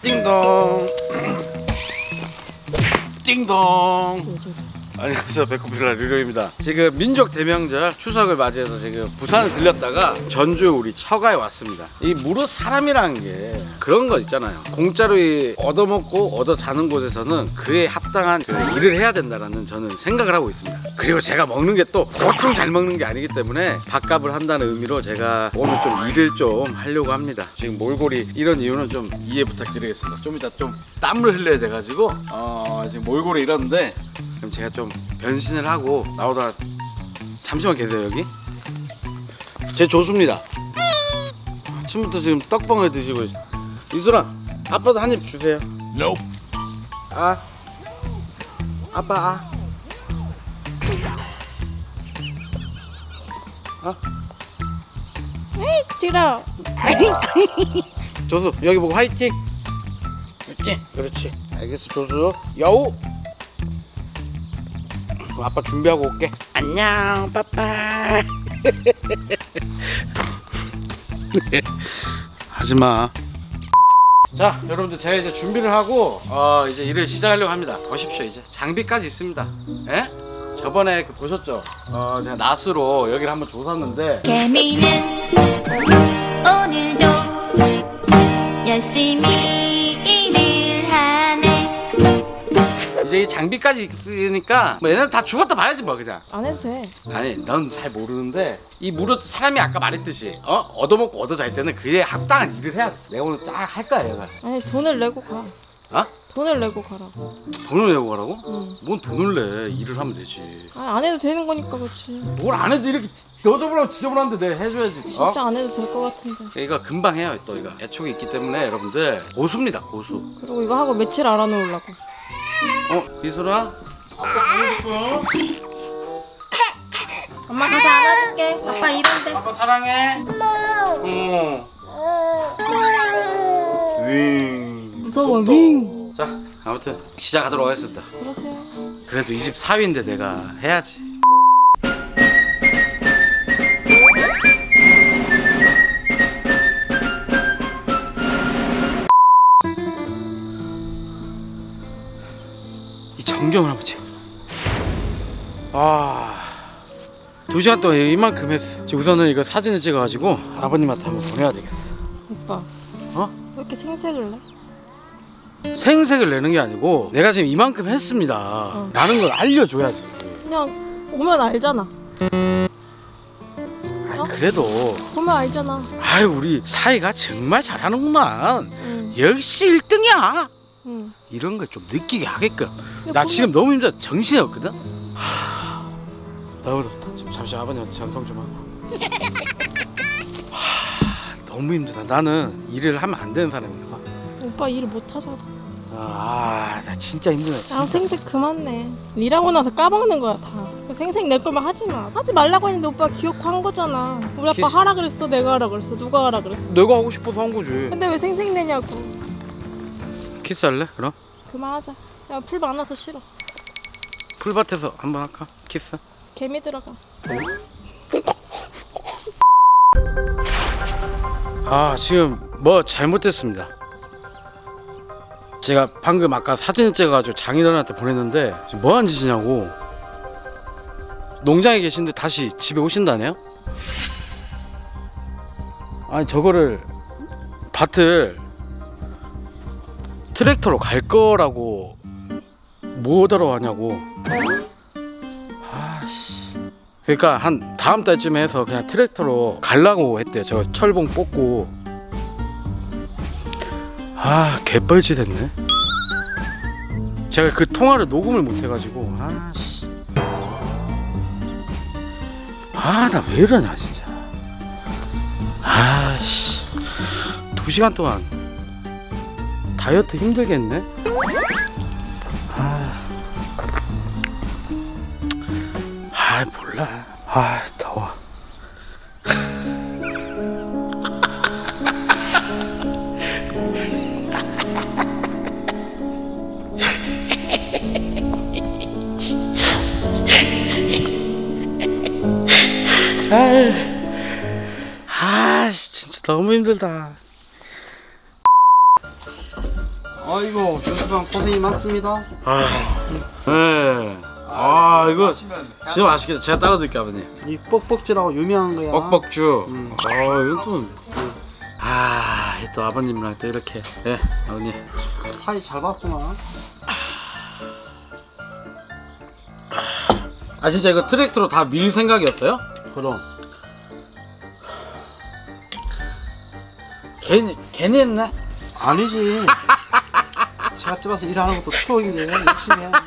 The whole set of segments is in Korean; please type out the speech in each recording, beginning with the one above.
띵동. 띵동. 안녕하세요, 배꼽필라 류료입니다. 지금 민족 대명절 추석을 맞이해서 지금 부산을 들렸다가 전주 우리 처가에 왔습니다. 이 무릇 사람이라는 게 그런 거 있잖아요. 공짜로 얻어먹고 얻어 자는 곳에서는 그에 합당한 일을 해야 된다라는 저는 생각을 하고 있습니다. 그리고 제가 먹는 게 또 보통 잘 먹는 게 아니기 때문에 밥값을 한다는 의미로 제가 오늘 좀 일을 좀 하려고 합니다. 지금 몰골이 이런 이유는 좀 이해 부탁드리겠습니다. 좀 이따 좀 땀을 흘려야 돼가지고 지금 몰골이 이러는데, 그럼 제가 좀 변신을 하고 나오다. 잠시만 계세요. 여기 제 조수입니다. 아침부터 지금 떡볶이를 드시고. 이수라, 아빠도 한 입 주세요. Nope. 아빠 에이 들어. 조수 여기 보고 화이팅. 그렇지. 알겠어 조수. 여우. 아빠 준비하고 올게. 안녕 빠빠. 하지마. 자 여러분들, 제가 이제 준비를 하고 이제 일을 시작하려고 합니다. 보십시오. 이제 장비까지 있습니다. 예? 저번에 보셨죠? 제가 낫으로 여기를 한번 조샀는데, 개미는 오늘도 열심히 일을 하네. 이제 이 장비까지 있으니까 뭐 얘네들 다 죽었다 봐야지 뭐. 그냥 안 해도 돼. 아니 넌 잘 모르는데, 이 무릇 사람이 아까 말했듯이 얻어먹고 얻어잘 때는 그에 합당한 일을 해야 돼. 내가 오늘 쫙 할 거야 얘가. 아니 돈을 내고 가. 돈을 내고 가라고. 돈을 내고 가라고? 응. 뭔 돈을 내? 일을 하면 되지. 아니 안 해도 되는 거니까 그렇지. 뭘 안 해도 이렇게 너저분하고 지저분한데 내가 해줘야지. 진짜 안 해도 될 것 같은데. 이거 금방 해요. 또 이거 애촉이 있기 때문에 여러분들 고수입니다. 고수. 그리고 이거 하고 며칠 알아놓으려고. 이슬아, 엄마 가서 안아줄게. 아빠 이런데. 아빠 사랑해. 윙. 무서워. 윙. 자, 아무튼 시작하도록 하겠습니다. 그러세요. 그래도 24위인데 내가 해야지. 이 정경을 한번 찍어. 2시간 동안 이만큼 했어. 지금 우선은 이거 사진을 찍어가지고 아버님한테 한번 보내야 되겠어. 오빠. 왜 이렇게 생색을 내? 생색을 내는 게 아니고, 내가 지금 이만큼 했습니다 라는 걸 알려줘야지. 그냥 오면 알잖아. 그래도 보면 알잖아. 아유, 우리 사이가 정말 잘하는구만. 역시 1등이야. 이런 걸 좀 느끼게 하게끔. 나 지금 너무 힘들어. 정신이 없거든. 너무 덥다. 지금 잠시 아버님한테 전송 좀 하고. 너무 힘들다. 나는 일을 하면 안 되는 사람인가 봐. 오빠 일을 못 하잖아. 나 진짜 힘드네. 진짜. 생색 그만 내. 일하고 나서 까먹는 거야 다. 생색 낼 거면 하지 마. 하지 말라고 했는데 오빠 기어코 한 거잖아. 우리 아빠 하라 그랬어? 내가 하라 그랬어? 누가 하라 그랬어? 내가 하고 싶어서 한 거지. 근데 왜 생색 내냐고. 키스할래? 그럼? 그만하자. 야, 풀 많아서 싫어. 풀밭에서 한번 할까? 키스? 개미 들어가. 지금 뭐 잘못됐습니다. 제가 방금 아까 사진 찍어가지고 장인어른한테 보냈는데, 지금 뭐하는 짓이냐고. 농장에 계신데 다시 집에 오신다네요? 아니 저거를 밭을 트랙터로 갈 거라고 뭐하러 하냐고. 그러니까 한 다음 달쯤에 해서 그냥 트랙터로 가려고 했대요. 저 철봉 뽑고. 개뻘짓 했네. 제가 그 통화를 녹음을 못 해가지고. 나 왜 이러냐 진짜. 2시간 동안 다이어트 힘들겠네. 몰라. 더워. 진짜 너무 힘들다. 아이고 조수방 고생이 많습니다. 네. 아 이거 진짜 맛있겠다. 제가 따라 드릴게요 아버님. 이 뻑뻑주라고 유명한 거야. 뻑뻑주. 이건 또. 또 아버님이랑 또 이렇게. 네 아버님. 사이 잘 봤구나. 아 진짜 이거 트랙터로 다 밀 생각이었어요? 그럼. 괜히 했나? 아니지. 제가 집에서 일하는 것도 추억이네. 열심히 해.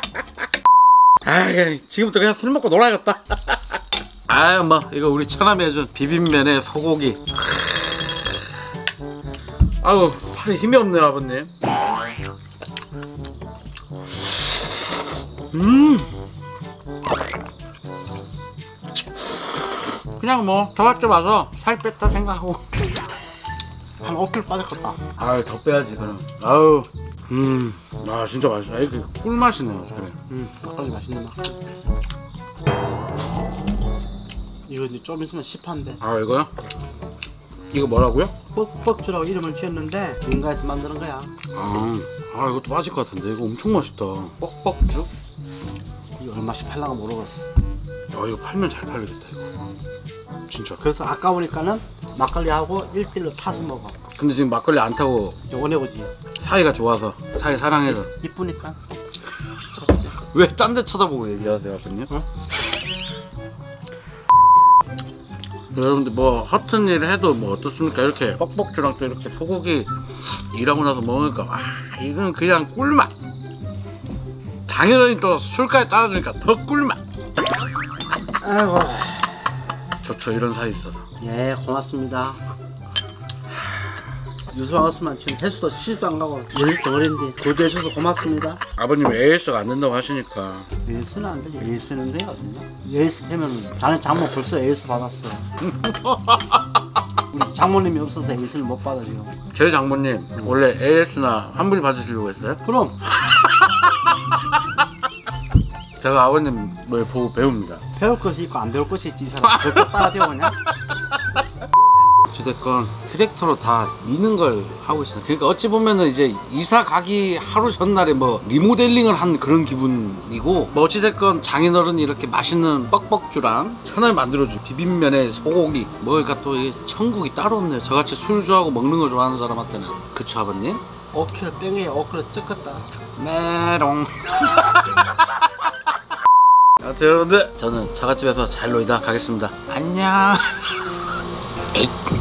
지금부터 그냥 술 먹고 놀아야겠다. 뭐 이거 우리 처남이 해준 비빔면에 소고기. 아유 팔에 힘이 없네요 아버님. 그냥 뭐 저밭집 와서 살 뺐다 생각하고. 한 5kg 빠졌겠다. 더 빼야지 그럼. 아우 진짜 맛있어. 이게 꿀맛이네요 그래. 막걸리 맛있는 막걸리. 이거 이제 좀 있으면 시판데. 이거요? 이거 뭐라고요? 뻑뻑주라고 이름을 지었는데 민가에서 만드는 거야. 이것도 맛있을 것 같은데. 이거 엄청 맛있다. 뻑뻑주? 이거 얼마씩 팔라가 모르겠어. 이거 팔면 잘 팔리겠다 이거. 진짜. 그래서 아까우니까는 막걸리하고 1대1로 타서 먹어. 근데 지금 막걸리 안 타고 오네오지. 사이가 좋아서, 사이 사랑해서. 이쁘니까. 좋지. 왜 딴 데 쳐다보고 얘기하세요 아버님? 여러분들 뭐 허튼 일을 해도 뭐 어떻습니까? 이렇게 뻑뻑주랑 또 이렇게 소고기 일하고 나서 먹으니까 이건 그냥 꿀맛. 당연히 또 술까지 따라주니까 더 꿀맛. 아이고. 좋죠 이런 사이 있어서. 예, 고맙습니다. 유수방 없으면 지금 횟수도 시집도 안 가고 여유 덩어리인데 고대해 줘서 고맙습니다. 아버님 AS가 안 된다고 하시니까. AS는 안 되지. AS는 돼요. AS 되면 자네 장모 벌써 AS 받았어. 우리 장모님이 없어서 AS를 못 받아요. 제 장모님 원래 AS나 환불 받으시려고 했어요? 그럼 제가 아버님을 보고 배웁니다. 배울 것이 있고 안 배울 것이 있지. 이 사람 그렇게 따라 배우냐? 어찌됐건 트랙터로 다 미는 걸 하고 있어요. 그러니까 어찌 보면은 이제 이사 가기 하루 전날에 뭐 리모델링을 한 그런 기분이고, 뭐 어찌됐건 장인어른이 이렇게 맛있는 뻑뻑주랑 천하에 만들어준 비빔면에 소고기 먹으니까 또 이게 천국이 따로 없네요. 저같이 술 좋아하고 먹는 거 좋아하는 사람한테는. 그쵸 아버님? 5kg 뺑이에 5kg 쪘겠다. 메롱. 여러분들 저는 자갓집에서 잘 놀다 가겠습니다. 안녕. 에잇.